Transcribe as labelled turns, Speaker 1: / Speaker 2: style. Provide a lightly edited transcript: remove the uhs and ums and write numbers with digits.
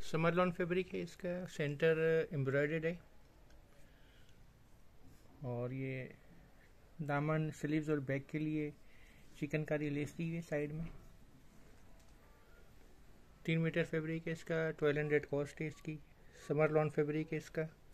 Speaker 1: Summer lawn fabric है, इसका centre embroidered है और ये दामन, स्लीव्स और बैक के लिए चिकनकारी लेस दी है साइड में। 3 मीटर फैब्रिक है इसका, 1200 कॉस्ट है इसकी। समर लॉन फैब्रिक है इसका।